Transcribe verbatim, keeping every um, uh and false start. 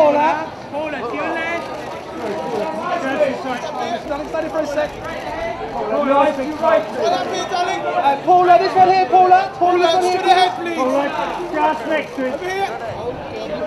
Paula. Paula, to your left. Stand steady for a sec. Paula, nice to your right. Uh, Paula, this one here, Paula. Paula, this one here. Paula, just next to it.